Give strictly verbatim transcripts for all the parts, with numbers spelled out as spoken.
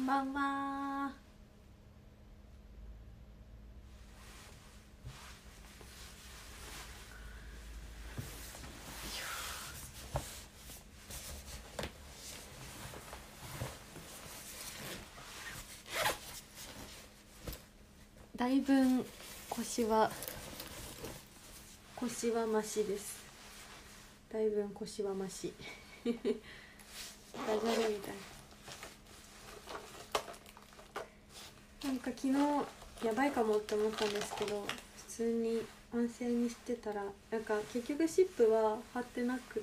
ばんは。だいぶ腰は腰はマシです。だいぶ腰はマシダジャレみたいな。なんか昨日やばいかもって思ったんですけど、普通に安静にしてたらなんか結局シップは貼ってなくって、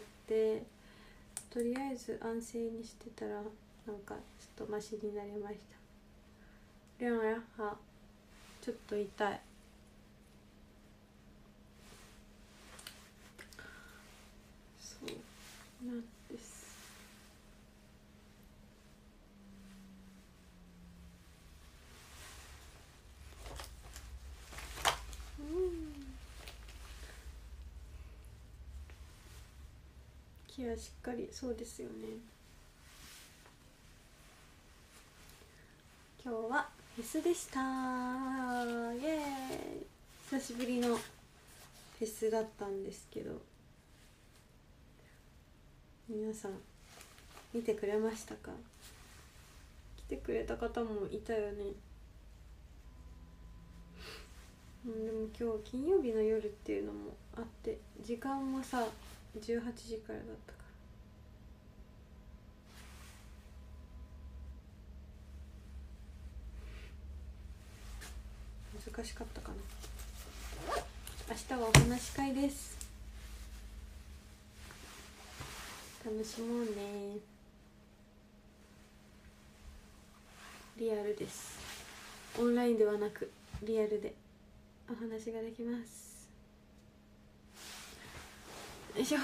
とりあえず安静にしてたらなんかちょっとマシになりました。でもやはちょっと痛い。そうなんです。ケアしっかり、そうですよね。今日はフェスでした。イエーイ。久しぶりのフェスだったんですけど、皆さん見てくれましたか？来てくれた方もいたよね。うん、でも今日金曜日の夜っていうのもあって、時間もさじゅうはちじからだったから難しかったかな。明日はお話し会です。楽しもうね。リアルです。オンラインではなくリアルでお話ができます。よいしょ。こ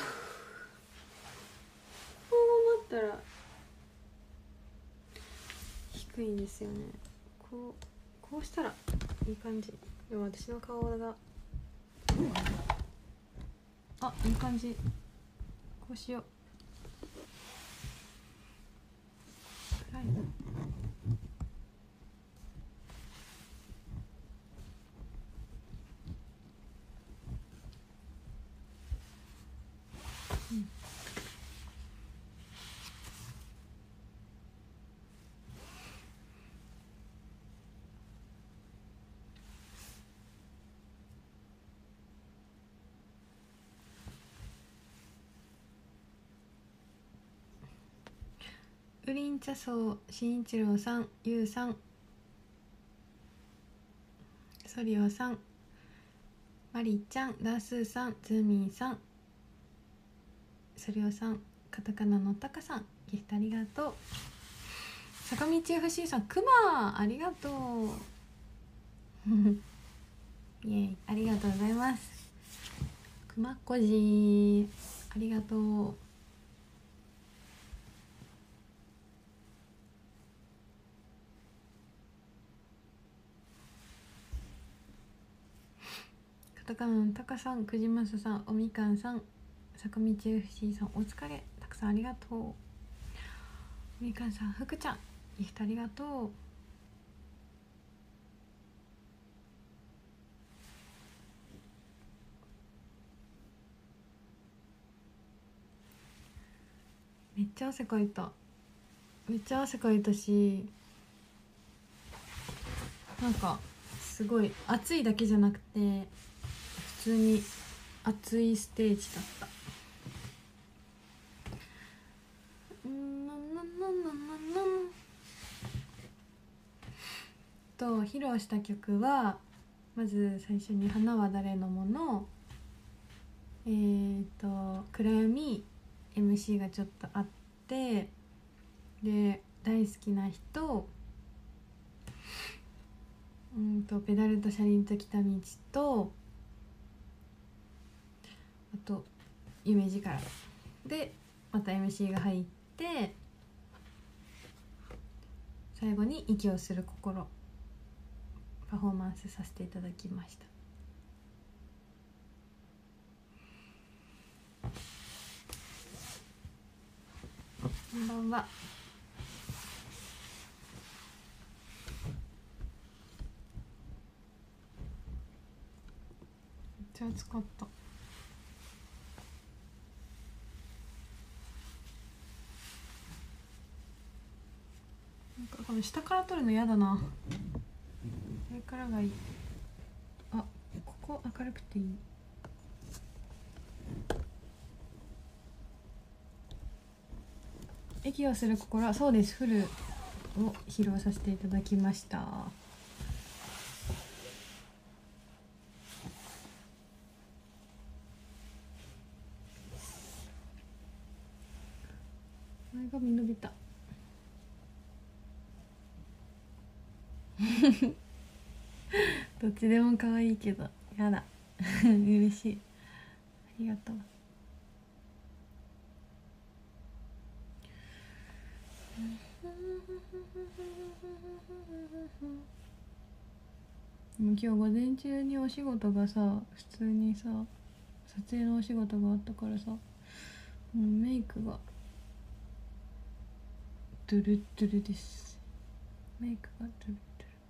うなったら低いんですよね。こうこうしたらいい感じ。でも私の顔があ、いい感じ。こうしよう。暗いな。うん。ウリン茶草、新一郎さん、ゆうさん、ソリオさん、マリちゃん、ダースーさん、ズーミンさん、ソリオさん、カタカナのタカさん、ギフトありがとう。坂道 エフシー さん、クマありがとうイエイ、ありがとうございます。クマっこじありがとう。カタカナのタカさん、クジマスさん、おみかんさん、坂道 エフシー さん、お疲れ、たくさんありがとう。おみかんさん、福ちゃん、ギフトありがとう。めっちゃ汗かいた。めっちゃ汗かいたし、なんかすごい暑いだけじゃなくて普通に暑いステージだった。と披露した曲はまず最初に「花は誰のもの」、えーと暗闇 エムシー がちょっとあって、で大好きな人、うんとペダルと車輪と来た道と、あと夢力でまた エムシー が入って、最後に息をする心パフォーマンスさせていただきました。こんばんは。 ちゃ暑かった。なんかこの下から撮るの嫌だな。上からがいい。あ、ここ明るくていい。息をする心は、そうです、フルを披露させていただきました。前髪伸びた。どっちでも可愛いけどやだ嬉しい、ありがとう。今日午前中にお仕事がさ、普通にさ撮影のお仕事があったからさ、もうメイクがドゥルドゥルです。メイクがドゥルドゥル。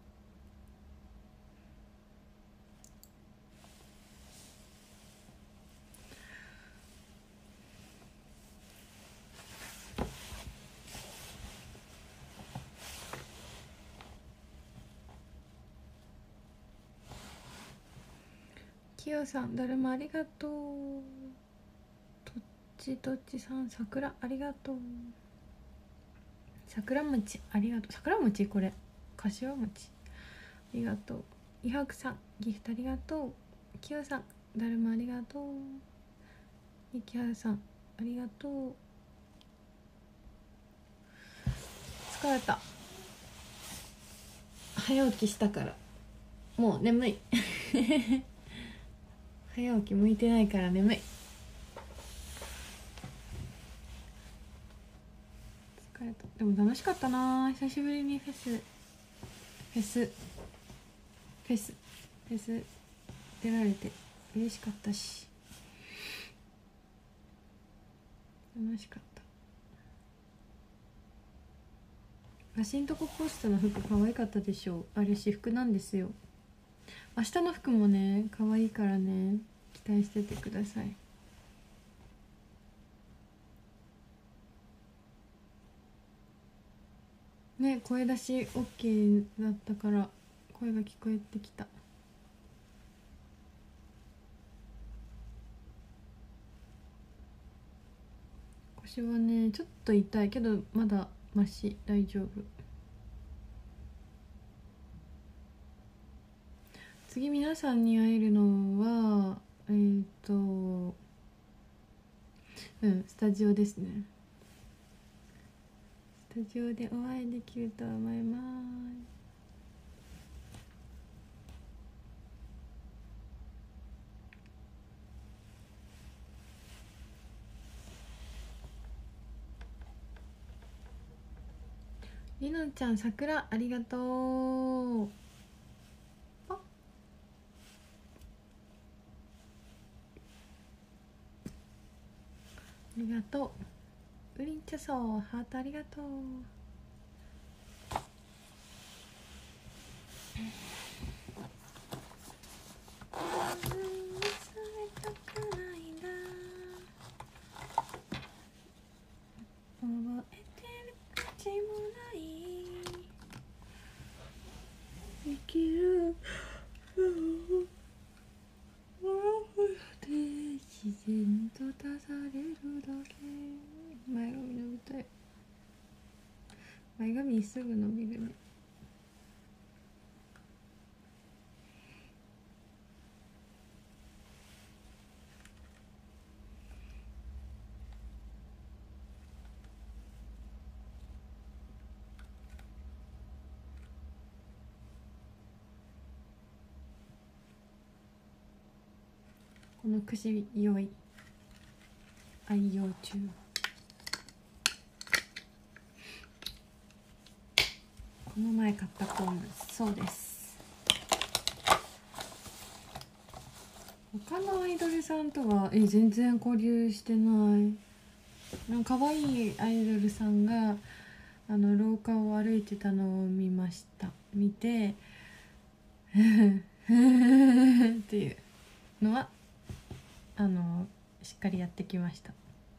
きよさん、だるまありがとう。とっちとっちさん、桜ありがとう。桜餅ありがとう。桜餅、これ柏餅ありがとう。いはくさん、ギフトありがとう。きよさん、だるまありがとう。みきはるさん、ありがとう。疲れた、早起きしたからもう眠い早起き向いてないから眠い。疲れた。でも楽しかったな、久しぶりにフェスフェスフェスフェス出られて嬉しかったし、楽しかった。写真とこポストの服可愛かったでしょ。あれ私服なんですよ。明日の服もね可愛いからね、期待しててください。ね、声出し OK だったから声が聞こえてきた。腰はねちょっと痛いけどまだマシ、大丈夫。次皆さんに会えるのはえっ、ー、とうんスタジオですね。スタジオでお会いできると思います。りのちゃん、桜ありがとう。ありがとう。ウリンチャソーハートありがとう。覚えてる口もない生きる自然と出されるだけ。前髪伸びたい。前髪すぐ伸びるね。この串良い、愛用中。この前買ったコーム、そうです。他のアイドルさんとはえ全然交流してない。なんか可愛いアイドルさんがあの廊下を歩いてたのを見ました。見てっていうのはあのしっかりやってきました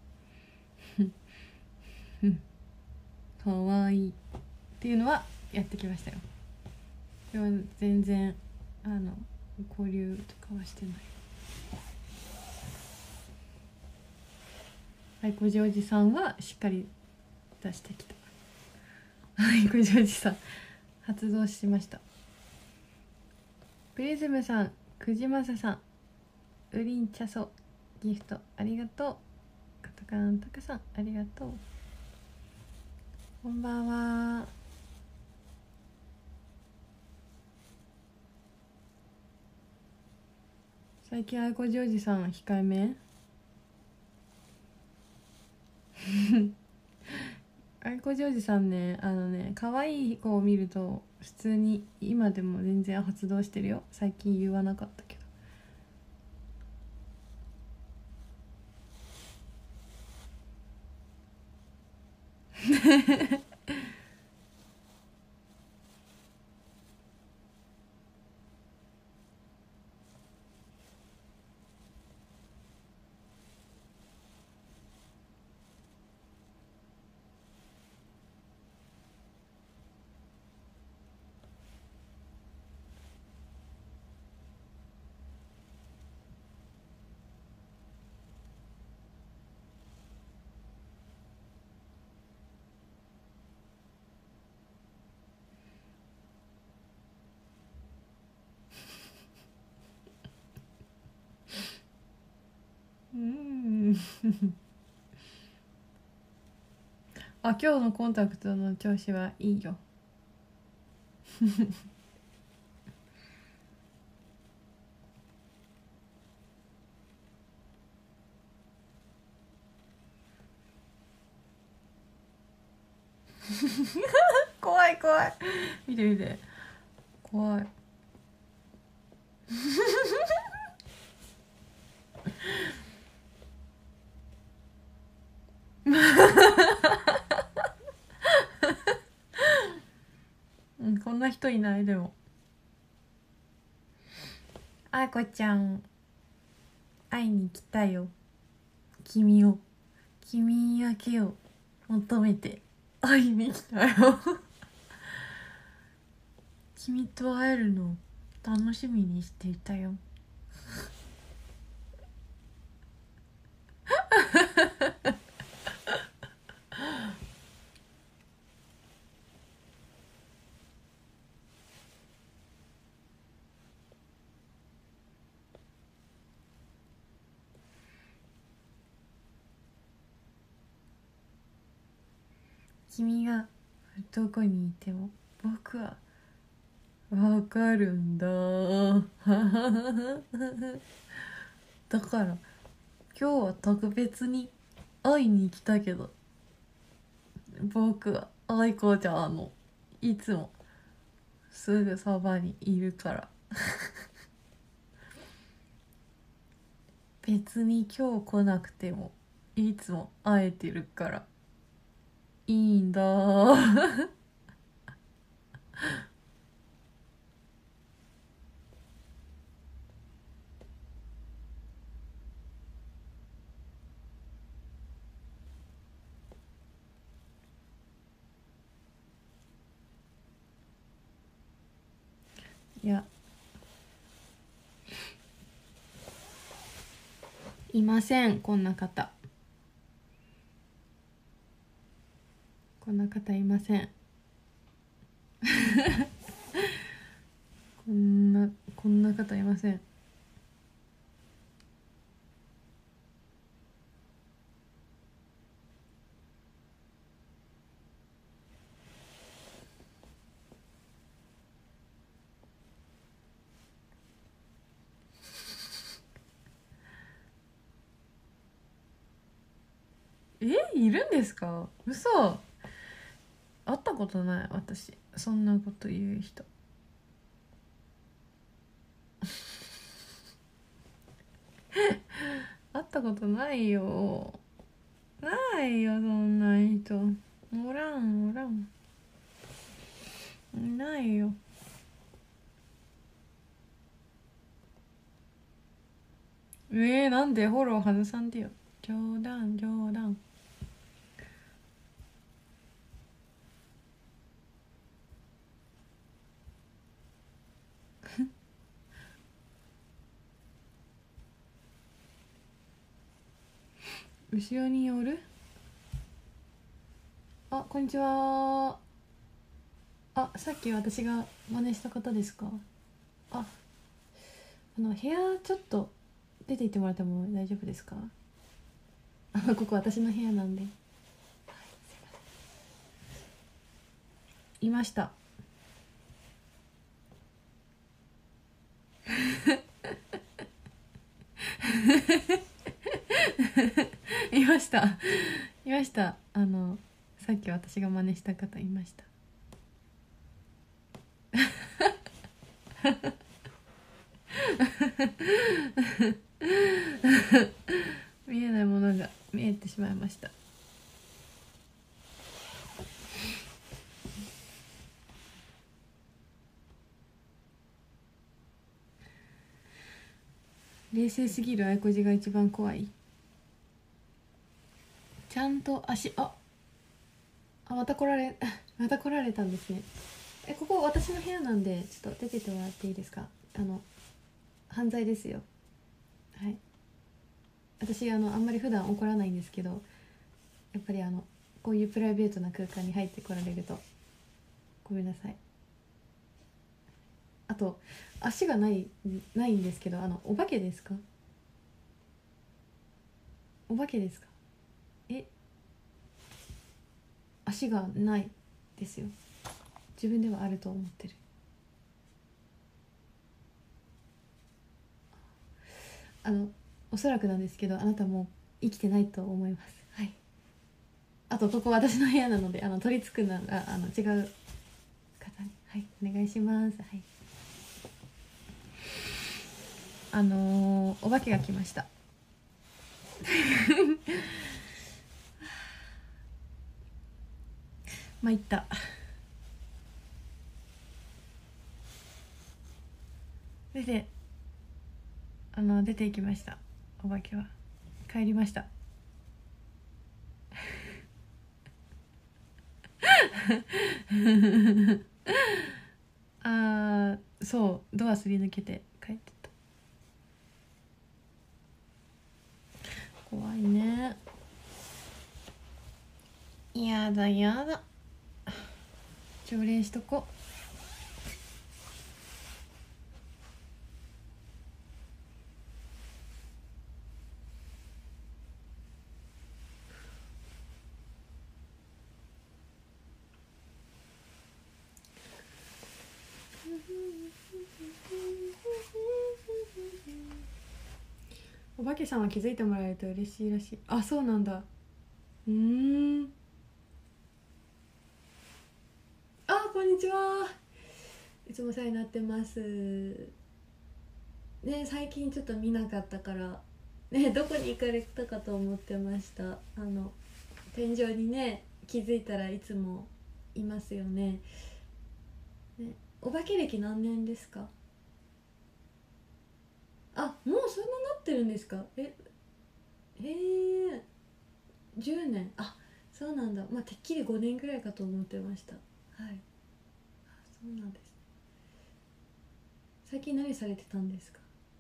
かわいいっていうのはやってきましたよ。でも全然あの交流とかはしてない。はい、こじおじさんはしっかり出してきた。はい、こじおじさん発動しました。プリズムさん、くじまささん、ウリンチャソギフトありがとう。カタカナのタカさんありがとう。こんばんは。最近あいこじおじさん控えめあいこじおじさんね、あのね、可愛い子を見ると普通に今でも全然発動してるよ。最近言わなかったけどうーんあ、今日のコンタクトの調子はいいよ怖い怖い、見て見て、怖いうん、こんな人いない。でもあいこちゃん会いに来たよ。君を君だけを求めて会いに来たよ君と会えるのを楽しみにしていたよ君がどこにいても僕はわかるんだだから今日は特別に会いに来たけど、僕は愛子ちゃんのいつもすぐそばにいるから別に今日来なくてもいつも会えてるからいいんだいや、いません、こんな方。こんな方いませんこんなこんな方いません。え、いるんですか？嘘。会ったことない、私そんなこと言う人会ったことないよ。ないよ、そんな人。おらんおらん、いないよ。 えー、なんでフォロー外さんでよ。冗談冗談。後ろに寄る。あ、こんにちは。あ、さっき私が真似した方ですか？あ、あの部屋ちょっと出て行ってもらっても大丈夫ですか？あのここ私の部屋なんで。はい、いました。いましたいました。あのさっき私が真似した方いました。見えないものが見えてしまいました。冷静すぎるあいこじが一番怖い。ちゃんと足、ああ、また来られまた来られたんですね。え、ここ私の部屋なんでちょっと出てってもらっていいですか？あの犯罪ですよ。はい、私あのあんまり普段怒らないんですけど、やっぱりあのこういうプライベートな空間に入ってこられるとごめんなさい。あと足がないないんですけど、あのお化けですか？お化けですか？え、足がないですよ。自分ではあると思ってる。あのおそらくなんですけど、あなたもう生きてないと思います。はい。あとここ私の部屋なので、あの取り付くならあの違う方に、はいお願いします。はい。あのー、お化けが来ました。まいった。出てあの出ていきました。お化けは帰りました。あー、そうドアすり抜けて帰ってた。怖いね。やだやだ。朝礼しとこ。お化けさんは気づいてもらえると嬉しいらしい。あ、そうなんだ。うーん。あ、こんにちは。いつもお世話になってますね。最近ちょっと見なかったからね、どこに行かれたかと思ってました。あの天井にね、気づいたらいつもいますよね。ね、お化け歴何年ですか？あ、もうそんななってるんですか？え、へえ、じゅうねん。あ、そうなんだ。まあてっきりごねんぐらいかと思ってました。はい。あ、そうなんです。最近何されてたんですか？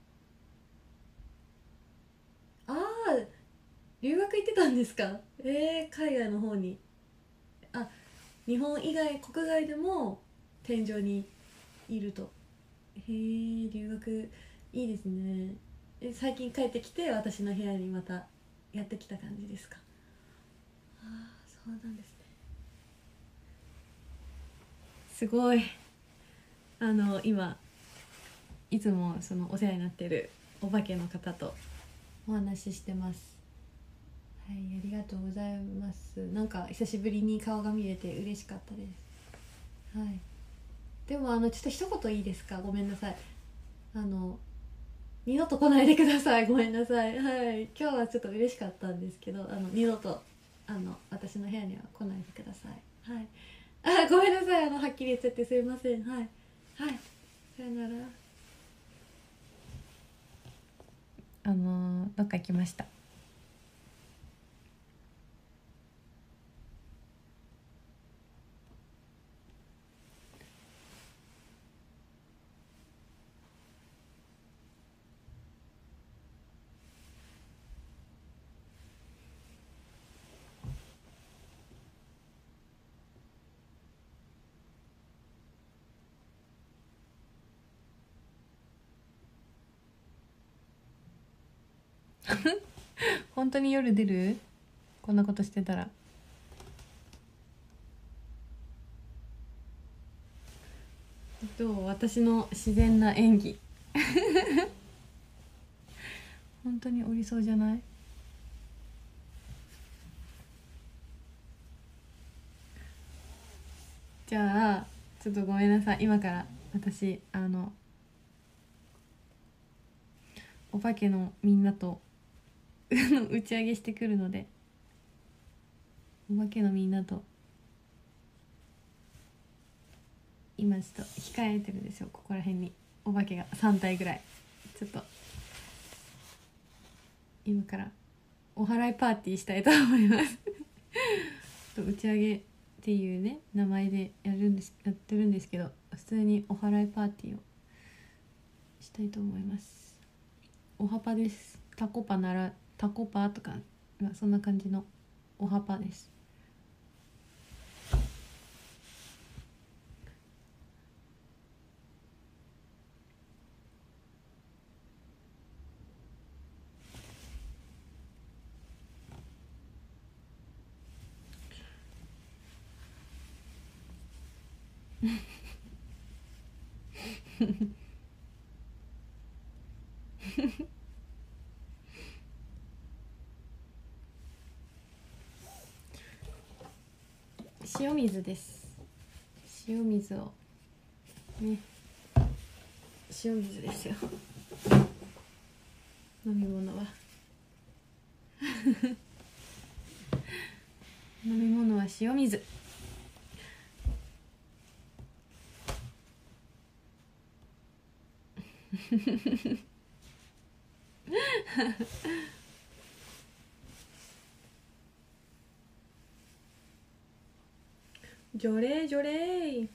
ああ、留学行ってたんですか？えー、海外の方に。あ、日本以外、国外でも天井にいると。へえ、留学いいですね。え、最近帰ってきて私の部屋にまたやってきた感じですか？ああ、そうなんですね。すごい。あの今いつもそのお世話になってるお化けの方とお話ししてます。はい、ありがとうございます。なんか久しぶりに顔が見れて嬉しかったです。はい。でもあのちょっと一言いいですか？ごめんなさい。あの二度と来ないでください。ごめんなさい。はい。今日はちょっと嬉しかったんですけど、あの二度とあの私の部屋には来ないでください。はい。あ、ごめんなさい。あのはっきり言っちゃってすいません。はい。はい。さよなら。 あのー、どっか行きました。本当に夜出る？こんなことしてたら。どう？私の自然な演技本当におりそうじゃない？じゃあちょっとごめんなさい、今から私あのお化けのみんなと打ち上げしてくるので、お化けのみんなと今ちょっと控えてるんですよ。ここら辺にお化けがさん体ぐらい。ちょっと今からお祓いパーティーしたいと思います打ち上げっていうね名前でやるんですやってるんですけど、普通にお祓いパーティーをしたいと思います。おはぱです。タコパならタコパとかそんな感じのおはぱです。塩水です。塩水をね、塩水ですよ飲み物は飲み物は塩水ジョレージョレー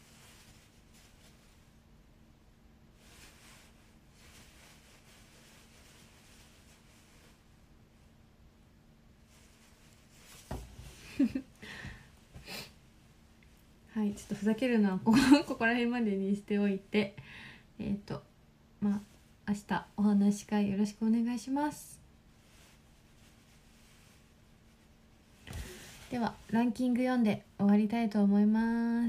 はい、ちょっとふざけるのはここ、ここら辺までにしておいて、えっとまあ明日お話し会よろしくお願いします。ではランキング読んで終わりたいと思います。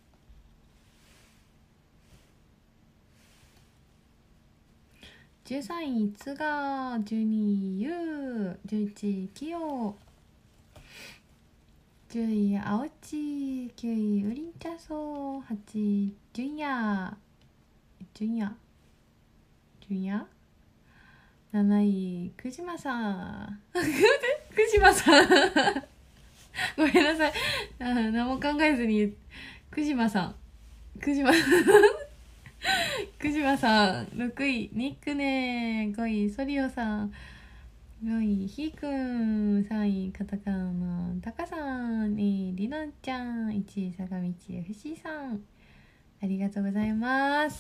じゅうさんい津賀、じゅうにいゆう、じゅういちいきよ、じゅうい青地、きゅういウリンチャソ、はちい純也、純也純也、なないくじまさんくじまさんごめんなさい、何も考えずにくじまさんくじまくじまさん。ろくいニックネ、ごいソリオさん、よいひーくん、さんいカタカナのタカさん、にいりのんちゃん、いちい坂道 エフシー さん、ありがとうございます。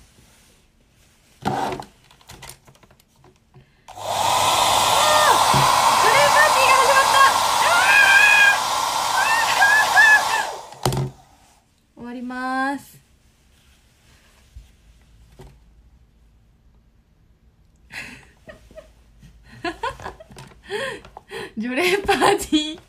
終わります。除霊パーティー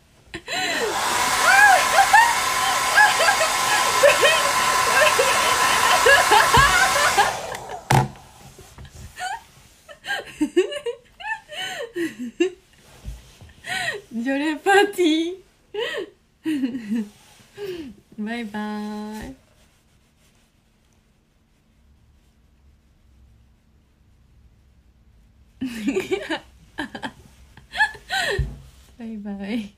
除霊パーティーバイバーイバイバイ